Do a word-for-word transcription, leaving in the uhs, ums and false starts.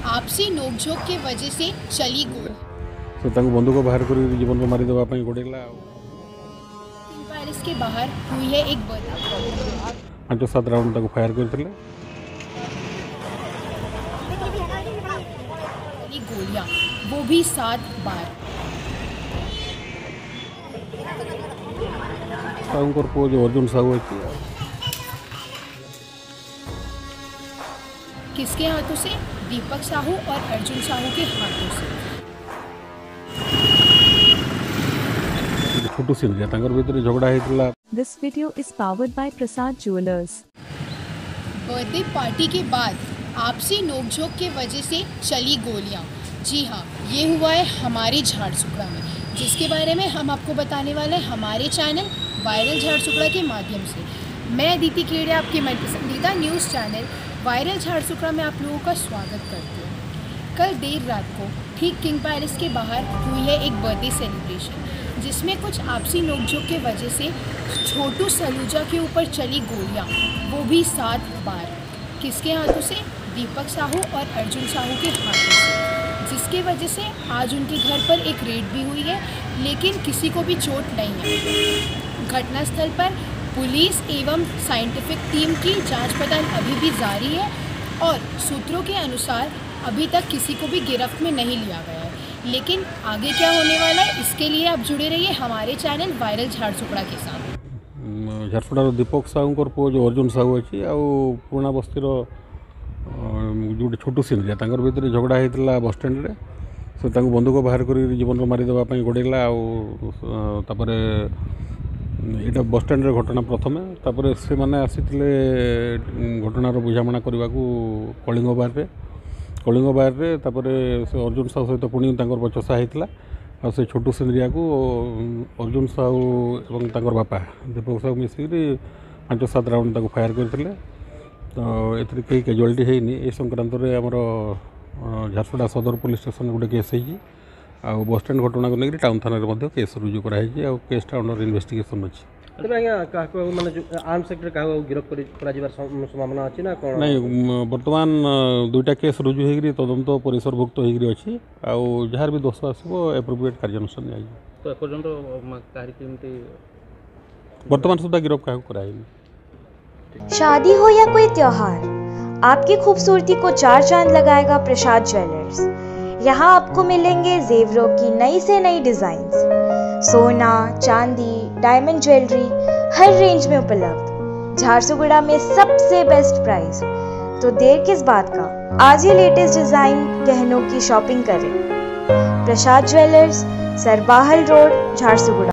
आपसी नोकझोंक के वजह से चली गोली। से तांको बंदूक बाहर कर जीवन को मारी देवा गोड़ेला। किंग पैलेस के बाहर हुई है एक बर्थ पांच सात राउंड तक फायर करते गोलियां, वो भी सात बार। पुओ जो अर्जुन साहू अच्छी किसके हाथों से? दीपक साहू और अर्जुन साहू के हाथों से। छोटू सिंधिया भीतर झगड़ा होता। This video is powered by Prasad Jewelers. Birthday party के बाद आपसी नोकझोंक के वजह से चली गोलियां। जी हाँ, ये हुआ है हमारे झारसुगड़ा में, जिसके बारे में हम आपको बताने वाले हैं हमारे चैनल वायरल झारसुगड़ा के माध्यम से। मैं अदिति खेड़े, आपके मन पसंदीदा न्यूज़ चैनल वायरल झारसुगड़ा में आप लोगों का स्वागत करती हूँ। कल देर रात को ठीक किंग पैलेस के बाहर हुई है एक बर्थडे सेलिब्रेशन, जिसमें कुछ आपसी नोकझोंक के वजह से छोटू सलूजा के ऊपर चली गोलियां, वो भी सात बार। किसके हाथों से? दीपक साहू और अर्जुन साहू के हाथों से, जिसके वजह से आज उनके घर पर एक रेड भी हुई है, लेकिन किसी को भी चोट नहीं है। घटनास्थल पर पुलिस एवं साइंटिफिक टीम की जांच पड़ताल अभी भी जारी है और सूत्रों के अनुसार अभी तक किसी को भी गिरफ्त में नहीं लिया गया है। लेकिन आगे क्या होने वाला है, इसके लिए आप जुड़े रहिए हमारे चैनल वायरल झारसुगड़ा के साथ। झारसुगड़ा दीपक साहू पुओ जो अर्जुन साहू अच्छी पुराना बस्तीर जो छोटू सिंधिया भीतर झगड़ा होता बस स्टैंड रे। से बंदूक बाहर कर जीवन को मारी देवा गोड़ेला। यहाँ बस स्टैंड घटना प्रथम तापर से मैंने आसी घटनार बुझामणा करने को कलिंग बार रे कलिंग बार रे तापर से अर्जुन साहू सहित पुणी बचसा होता और से छोटू सिंधिया को अर्जुन साहू और बापा दीपक साहू मिसिक पांच सात राउंड तक फायर करते। तो ये कहीं कैजुआलिटी होनी ए संक्रांत में आमर झारसुगड़ा सदर पुलिस स्टेशन गोटे केस होगी आ बस स्टैंड घटना को लेकर टाउन थाना रे केस रुजु कराई और केसटा अंडर इन्वेस्टिगेशन अच्छी। संभावना अच्छी ना कौन नहीं बर्तमान दुईटा केस रुजु होगी तदंत परिसरभुक्त होगी अच्छी आउ जहाँ भी दोष आसो एप्रोप्रिएट कार्यानुष्ठान निया तो एपर्यंत बर्तमान सुधा गिरफ्त क्या कराई। शादी हो या कोई त्योहार, आपकी खूबसूरती को चार चांद लगाएगा प्रसाद ज्वेलर्स। यहाँ आपको मिलेंगे जेवरों की नई से नई डिजाइन्स, सोना, चांदी, डायमंड ज्वेलरी हर रेंज में उपलब्ध। झारसुगड़ा में सबसे बेस्ट प्राइस, तो देर किस बात का, आज ही लेटेस्ट डिजाइन गहनों की शॉपिंग करें। Prasad jewellers, Sarbahal road, Jharsuguda.